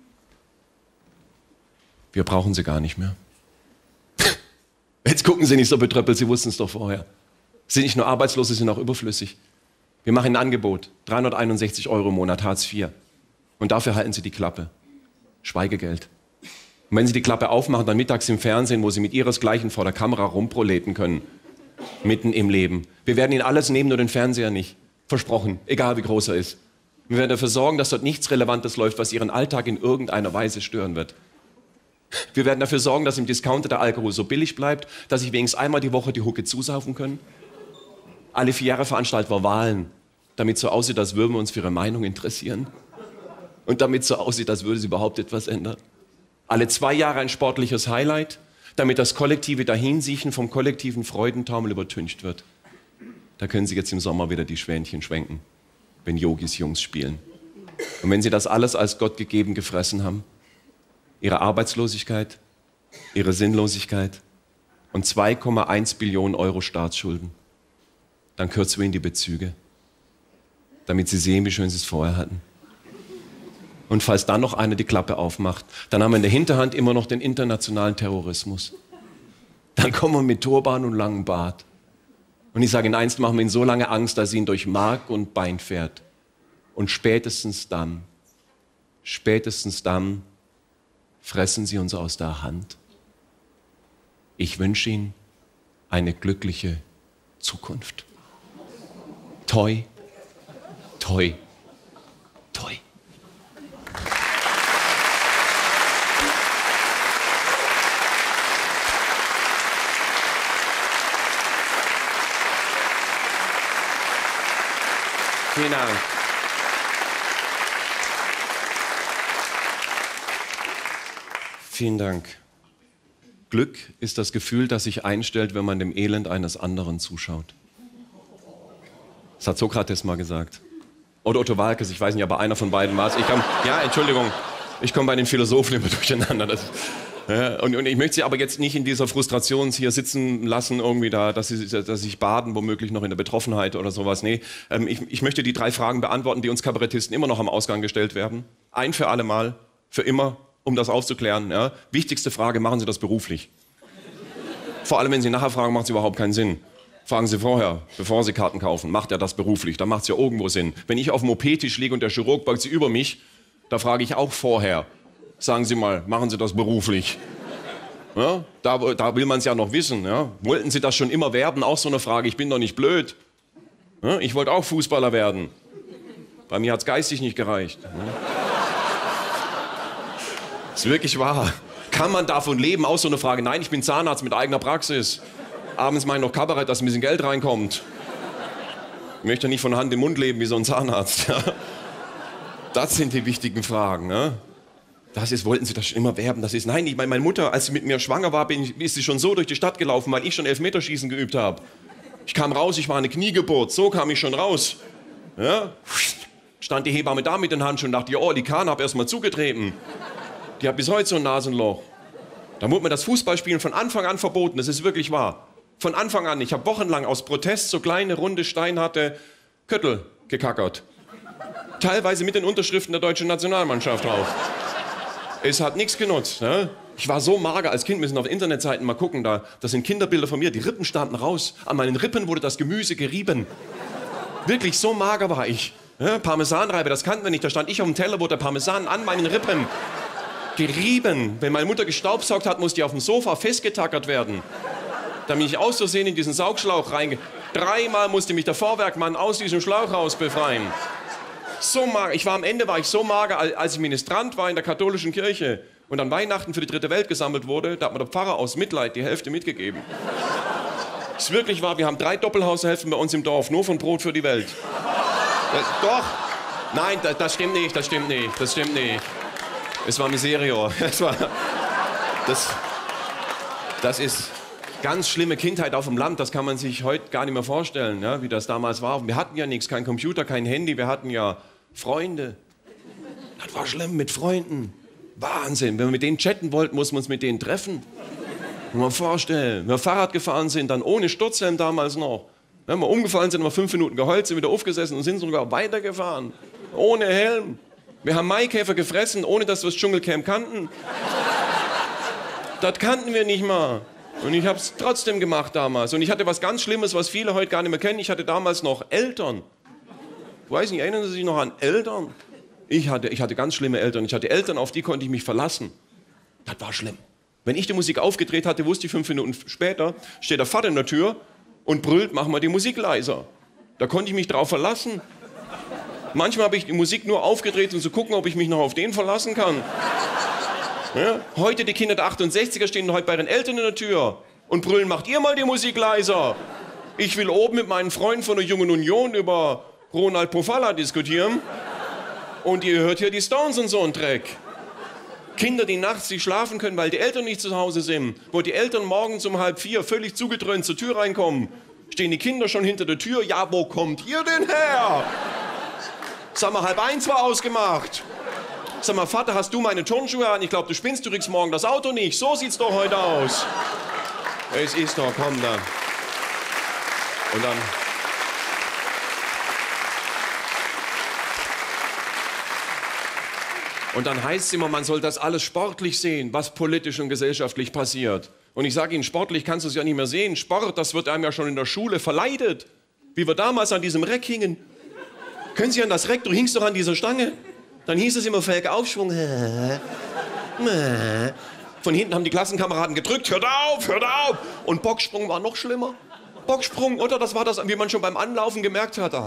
Wir brauchen Sie gar nicht mehr. Jetzt gucken Sie nicht so betröppelt, Sie wussten es doch vorher. Sie sind nicht nur arbeitslos, Sie sind auch überflüssig. Wir machen ein Angebot, 361 € im Monat, Hartz IV. Und dafür halten Sie die Klappe. Schweigegeld. Und wenn Sie die Klappe aufmachen, dann mittags im Fernsehen, wo Sie mit Ihresgleichen vor der Kamera rumproleten können. Mitten im Leben. Wir werden Ihnen alles nehmen, nur den Fernseher nicht. Versprochen, egal wie groß er ist. Wir werden dafür sorgen, dass dort nichts Relevantes läuft, was Ihren Alltag in irgendeiner Weise stören wird. Wir werden dafür sorgen, dass im Discounter der Alkohol so billig bleibt, dass Sie wenigstens einmal die Woche die Hucke zusaufen können. Alle 4 Jahre veranstalten wir Wahlen, damit so aussieht, als würden wir uns für Ihre Meinung interessieren. Und damit so aussieht, als würde sich überhaupt etwas ändern. Alle 2 Jahre ein sportliches Highlight, damit das kollektive Dahinsiechen vom kollektiven Freudentaumel übertüncht wird. Da können Sie jetzt im Sommer wieder die Schwänchen schwenken, wenn Yogis Jungs spielen. Und wenn Sie das alles als Gott gegeben gefressen haben, Ihre Arbeitslosigkeit, Ihre Sinnlosigkeit und 2,1 Billionen € Staatsschulden, dann kürzen wir Ihnen die Bezüge, damit Sie sehen, wie schön Sie es vorher hatten. Und falls dann noch einer die Klappe aufmacht, dann haben wir in der Hinterhand immer noch den internationalen Terrorismus. Dann kommen wir mit Turban und langem Bart. Und ich sage Ihnen eins, machen wir Ihnen so lange Angst, dass sie ihn durch Mark und Bein fährt. Und spätestens dann fressen sie uns aus der Hand. Ich wünsche Ihnen eine glückliche Zukunft. Toi, toi, toi. Vielen Dank. Vielen Dank. Glück ist das Gefühl, das sich einstellt, wenn man dem Elend eines anderen zuschaut. Das hat Sokrates mal gesagt. Oder Otto Waalkes, ich weiß nicht, aber einer von beiden war es. Ich komme bei den Philosophen immer durcheinander. Und ich möchte Sie aber jetzt nicht in dieser Frustration hier sitzen lassen, irgendwie da, dass Sie sich baden, womöglich noch in der Betroffenheit oder sowas. Nee, ich möchte die 3 Fragen beantworten, die uns Kabarettisten immer noch am Ausgang gestellt werden. Ein für alle Mal, für immer, um das aufzuklären. Ja. Wichtigste Frage, machen Sie das beruflich? Vor allem, wenn Sie nachher fragen, macht es überhaupt keinen Sinn. Fragen Sie vorher, bevor Sie Karten kaufen, macht er das beruflich? Dann macht es ja irgendwo Sinn. Wenn ich auf dem OP-Tisch liege und der Chirurg beugt sich über mich, da frage ich auch vorher. Sagen Sie mal, machen Sie das beruflich? Ja, da will man es ja noch wissen. Ja. Wollten Sie das schon immer werden? Auch so eine Frage, ich bin doch nicht blöd. Ja, ich wollte auch Fußballer werden. Bei mir hat es geistig nicht gereicht. Ja. Ist wirklich wahr. Kann man davon leben? Auch so eine Frage. Nein, ich bin Zahnarzt mit eigener Praxis. Abends mache ich noch Kabarett, dass ein bisschen Geld reinkommt. Ich möchte nicht von Hand im Mund leben wie so ein Zahnarzt. Ja. Das sind die wichtigen Fragen. Ne? Wollten Sie das schon immer werben? Nein, meine Mutter, als sie mit mir schwanger war, ist sie schon so durch die Stadt gelaufen, weil ich schon Elfmeterschießen geübt habe. Ich kam raus, ich war eine Kniegeburt, so kam ich schon raus. Ja? Stand die Hebamme da mit den Handschuhen und dachte, oh, die Kahn hab erst mal zugetreten. Die hat bis heute so ein Nasenloch. Da wurde mir das Fußballspielen von Anfang an verboten, das ist wirklich wahr. Von Anfang an, ich habe wochenlang aus Protest so kleine, runde, steinharte Köttel gekackert. Teilweise mit den Unterschriften der deutschen Nationalmannschaft drauf. Es hat nichts genutzt. Ne? Ich war so mager als Kind, wir müssen auf Internetseiten mal gucken, das sind Kinderbilder von mir, die Rippen standen raus. An meinen Rippen wurde das Gemüse gerieben. Wirklich, so mager war ich. Ja, Parmesanreibe, das kannten wir nicht, da stand ich auf dem Teller, wurde der Parmesan an meinen Rippen gerieben. Wenn meine Mutter gestaubsaugt hat, musste die auf dem Sofa festgetackert werden. Dann bin ich aus Versehen in diesen Saugschlauch reinge... 3-mal musste mich der Vorwerkmann aus diesem Schlauch raus befreien. So mager. Am Ende war ich so mager, als ich Ministrant war in der katholischen Kirche und an Weihnachten für die dritte Welt gesammelt wurde, da hat mir der Pfarrer aus Mitleid die Hälfte mitgegeben. Ist wirklich wahr, wir haben 3 Doppelhaushälften bei uns im Dorf, nur von Brot für die Welt. Doch. Nein, das stimmt nicht. Es war Miserior. Das ist ganz schlimme Kindheit auf dem Land, das kann man sich heute gar nicht mehr vorstellen, ja, wie das damals war. Wir hatten ja nichts, kein Computer, kein Handy, wir hatten ja Freunde. Das war schlimm mit Freunden. Wahnsinn, wenn wir mit denen chatten wollten, mussten wir uns mit denen treffen. Kann man vorstellen, wenn wir Fahrrad gefahren sind, dann ohne Sturzhelm damals noch. Wenn wir umgefallen sind, haben wir 5 Minuten geheult, sind wieder aufgesessen und sind sogar weitergefahren. Ohne Helm. Wir haben Maikäfer gefressen, ohne dass wir das Dschungelcamp kannten. Das kannten wir nicht mal. Und ich habe es trotzdem gemacht damals. Und ich hatte was ganz Schlimmes, was viele heute gar nicht mehr kennen. Ich hatte damals noch Eltern. Ich weiß nicht, erinnern Sie sich noch an Eltern? Ich hatte ganz schlimme Eltern. Ich hatte Eltern, auf die konnte ich mich verlassen. Das war schlimm. Wenn ich die Musik aufgedreht hatte, wusste ich 5 Minuten später, steht der Vater in der Tür und brüllt, mach mal die Musik leiser. Da konnte ich mich drauf verlassen. Manchmal habe ich die Musik nur aufgedreht, um zu gucken, ob ich mich noch auf den verlassen kann. Ja? Heute die Kinder der 68er stehen heute bei ihren Eltern in der Tür und brüllen, macht ihr mal die Musik leiser. Ich will oben mit meinen Freunden von der Jungen Union über Ronald Pofalla diskutieren und ihr hört hier die Stones und so einen Dreck. Kinder, die nachts nicht schlafen können, weil die Eltern nicht zu Hause sind, wo die Eltern morgens um 3:30 völlig zugedröhnt zur Tür reinkommen, stehen die Kinder schon hinter der Tür. Ja, wo kommt ihr denn her? Sag mal, 12:30 war ausgemacht. Sag mal, Vater, hast du meine Turnschuhe an? Ich glaube, du spinnst, du kriegst morgen das Auto nicht. So sieht's doch heute aus. Es ist doch, komm dann. Und dann... Und dann heißt es immer, man soll das alles sportlich sehen, was politisch und gesellschaftlich passiert. Und ich sage Ihnen, sportlich kannst du es ja nicht mehr sehen. Sport, das wird einem ja schon in der Schule verleidet. Wie wir damals an diesem Reck hingen. Können Sie an das Reck? Du hingst doch an dieser Stange. Dann hieß es immer Felge Aufschwung. Von hinten haben die Klassenkameraden gedrückt, hört auf, hört auf. Und Bocksprung war noch schlimmer. Bocksprung, oder? Das war das, wie man schon beim Anlaufen gemerkt hat.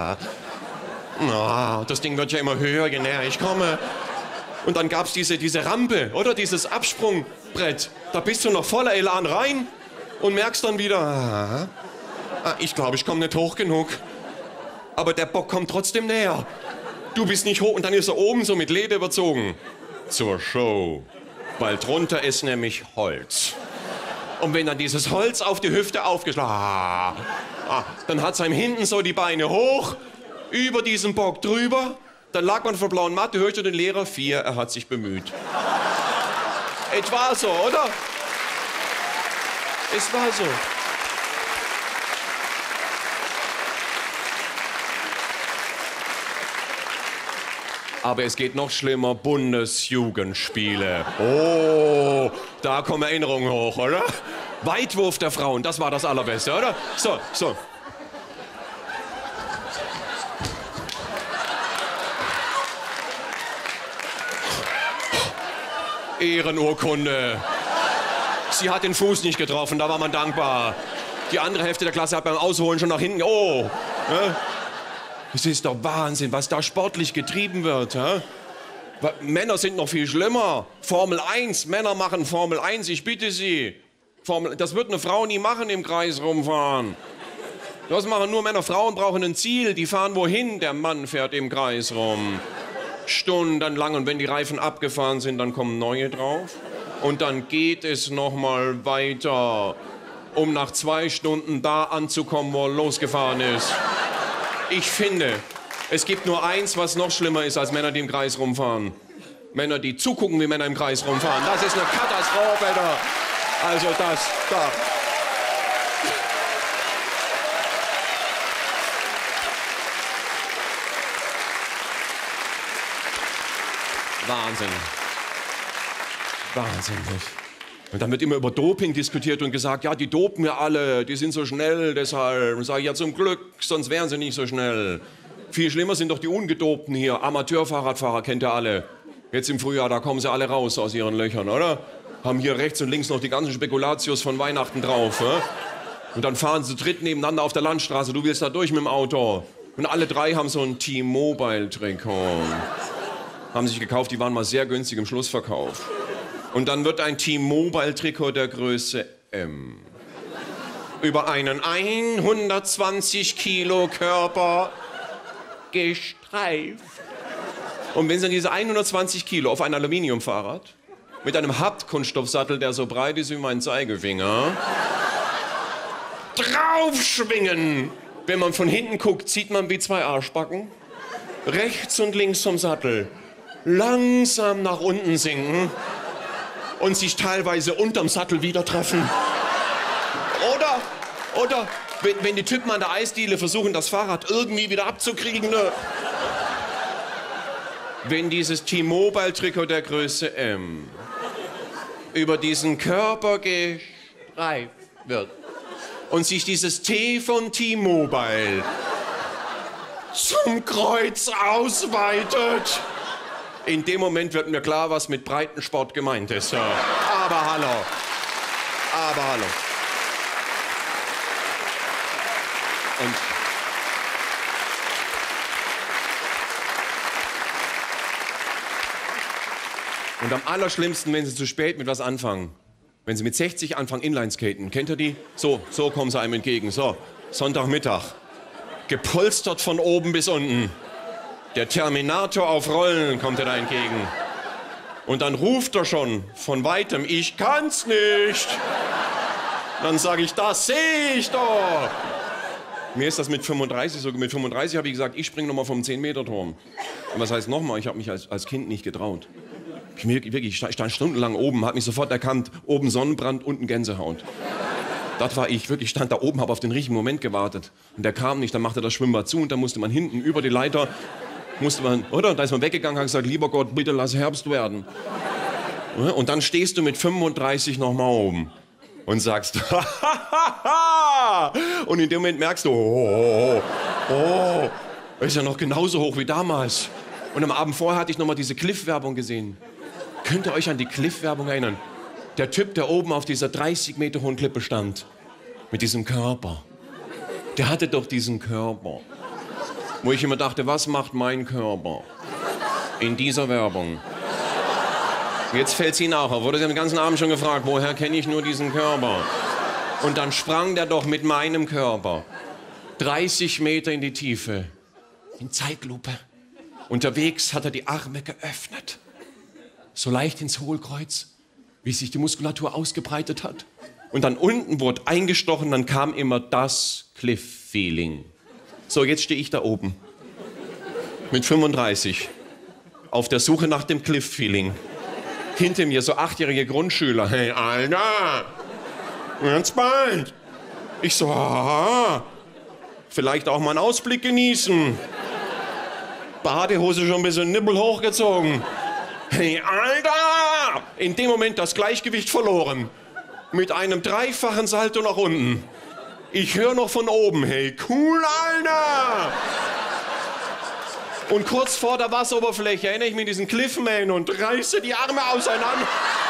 Das Ding wird ja immer höher, je näher ich komme. Und dann gab's diese Rampe, oder? Dieses Absprungbrett. Da bist du noch voller Elan rein und merkst dann wieder, ich glaube, ich komme nicht hoch genug. Aber der Bock kommt trotzdem näher. Du bist nicht hoch und dann ist er oben so mit Leder überzogen. Zur Show. Weil drunter ist nämlich Holz. Und wenn dann dieses Holz auf die Hüfte aufgeschlagen, dann hat es einem hinten so die Beine hoch, über diesen Bock drüber, dann lag man vor der blauen Matte, hörte den Lehrer, 4, er hat sich bemüht. Es war so, oder? Es war so. Aber es geht noch schlimmer, Bundesjugendspiele. Oh, da kommen Erinnerungen hoch, oder? Weitwurf der Frauen, das war das Allerbeste, oder? So. Ehrenurkunde. Sie hat den Fuß nicht getroffen, da war man dankbar. Die andere Hälfte der Klasse hat beim Ausholen schon nach hinten, Ne? Es ist doch Wahnsinn, was da sportlich getrieben wird. Hä? Männer sind noch viel schlimmer. Formel 1, Männer machen Formel 1, ich bitte Sie. Das wird eine Frau nie machen, im Kreis rumfahren. Das machen nur Männer. Frauen brauchen ein Ziel, die fahren wohin. Der Mann fährt im Kreis rum. Stundenlang, und wenn die Reifen abgefahren sind, dann kommen neue drauf. Und dann geht es noch mal weiter, um nach 2 Stunden da anzukommen, wo er losgefahren ist. Ich finde, es gibt nur eins, was noch schlimmer ist als Männer, die im Kreis rumfahren. Männer, die zugucken, wie Männer im Kreis rumfahren. Das ist eine Katastrophe, Alter. Also da. Wahnsinnig. Und dann wird immer über Doping diskutiert und gesagt, ja, die dopen ja alle, die sind so schnell, deshalb. Und sage ich, ja, zum Glück, sonst wären sie nicht so schnell. Viel schlimmer sind doch die Ungedopten hier. Amateurfahrradfahrer kennt ihr alle. Jetzt im Frühjahr, da kommen sie alle raus aus ihren Löchern, oder? Haben hier rechts und links noch die ganzen Spekulatius von Weihnachten drauf. Und dann fahren sie zu dritt nebeneinander auf der Landstraße. Du willst da durch mit dem Auto. Und alle 3 haben so ein T-Mobile-Trikot. Haben sich gekauft, die waren mal sehr günstig im Schlussverkauf. Und dann wird ein T-Mobile-Trikot der Größe M über einen 120 Kilo Körper gestreift. Und wenn Sie dann diese 120 Kilo auf ein Aluminiumfahrrad mit einem Hartkunststoffsattel, der so breit ist wie mein Zeigefinger, draufschwingen, wenn man von hinten guckt, sieht man wie 2 Arschbacken, rechts und links vom Sattel langsam nach unten sinken und sich teilweise unterm Sattel wieder treffen. Oder wenn die Typen an der Eisdiele versuchen, das Fahrrad irgendwie wieder abzukriegen. Ne? Wenn dieses T-Mobile-Trikot der Größe M über diesen Körper gestreift wird und sich dieses T von T-Mobile zum Kreuz ausweitet, in dem Moment wird mir klar, was mit Breitensport gemeint ist. Ja. Aber hallo. Und am allerschlimmsten, wenn Sie zu spät mit was anfangen. Wenn Sie mit 60 anfangen, Inlineskaten. Kennt ihr die? So kommen sie einem entgegen. So, Sonntagmittag. Gepolstert von oben bis unten. Der Terminator auf Rollen kommt er da entgegen. Und dann ruft er schon von Weitem, ich kann's nicht. Dann sage ich, das sehe ich doch. Mir ist das mit 35 so. Mit 35 habe ich gesagt, ich springe nochmal vom 10-Meter-Turm. Und was heißt nochmal? Ich habe mich als Kind nicht getraut. Ich stand stundenlang oben, habe mich sofort erkannt, oben Sonnenbrand, unten Gänsehaut. Das war ich, wirklich, stand da oben, habe auf den richtigen Moment gewartet. Und der kam nicht, dann machte das Schwimmbad zu und dann musste man hinten über die Leiter, oder? Da ist man weggegangen, hat gesagt, lieber Gott, bitte lass Herbst werden. Und dann stehst du mit 35 nochmal oben und sagst, und in dem Moment merkst du, Ist ja noch genauso hoch wie damals. Und am Abend vorher hatte ich noch mal diese Cliff-Werbung gesehen. Könnt ihr euch an die Cliff-Werbung erinnern? Der Typ, der oben auf dieser 30 Meter hohen Klippe stand. Mit diesem Körper. Der hatte doch diesen Körper. Wo ich immer dachte, was macht mein Körper? In dieser Werbung. Jetzt fällt sie nach. Wurde sie den ganzen Abend schon gefragt, woher kenne ich nur diesen Körper? Und dann sprang der doch mit meinem Körper 30 Meter in die Tiefe. In Zeitlupe. Unterwegs hat er die Arme geöffnet. So leicht ins Hohlkreuz, wie sich die Muskulatur ausgebreitet hat. Und dann unten wurde eingestochen, dann kam immer das Cliff-Feeling. So, jetzt stehe ich da oben. Mit 35. Auf der Suche nach dem Cliff-Feeling. Hinter mir so 8-jährige Grundschüler. Hey, Alter! Ganz bald! Ich so, haha. Vielleicht auch mal einen Ausblick genießen. Badehose schon ein bisschen Nippel hochgezogen. Hey, Alter! In dem Moment das Gleichgewicht verloren. Mit einem 3-fachen Salto nach unten. Ich höre noch von oben, hey, cool, Alter! Und kurz vor der Wasseroberfläche erinnere ich mich an diesen Cliffman und reiße die Arme auseinander.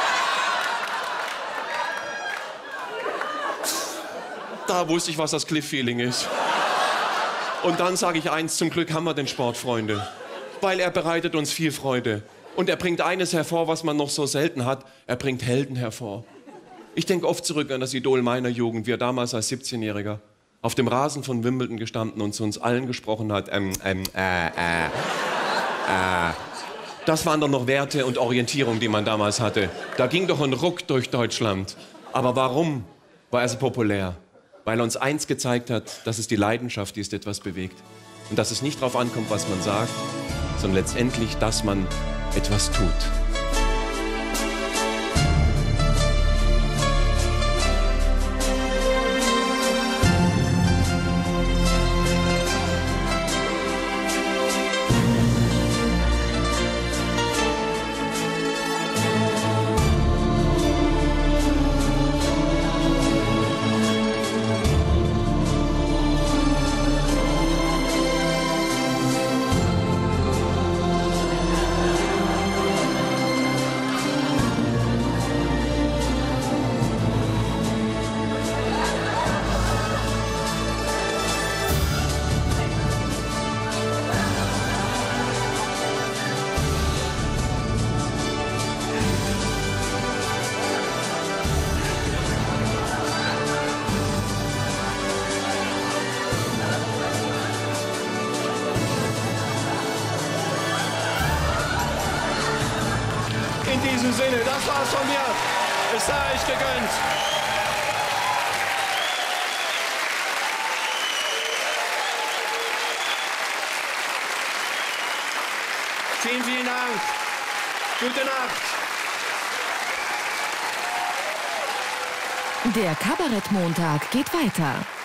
Da wusste ich, was das Cliff-Feeling ist. Und dann sage ich eins, zum Glück haben wir den Sport, Freunde. Weil er bereitet uns viel Freude. Und er bringt eines hervor, was man noch so selten hat. Er bringt Helden hervor. Ich denke oft zurück an das Idol meiner Jugend, wie er damals als 17-Jähriger auf dem Rasen von Wimbledon gestanden und zu uns allen gesprochen hat. Das waren doch noch Werte und Orientierung, die man damals hatte. Da ging doch ein Ruck durch Deutschland. Aber warum war er so populär? Weil er uns eins gezeigt hat, dass es die Leidenschaft ist, die etwas bewegt. Und dass es nicht darauf ankommt, was man sagt, sondern letztendlich, dass man etwas tut. In diesem Sinne, das war's von mir. Es sei euch gegönnt. Vielen, vielen Dank. Gute Nacht. Der Kabarettmontag geht weiter.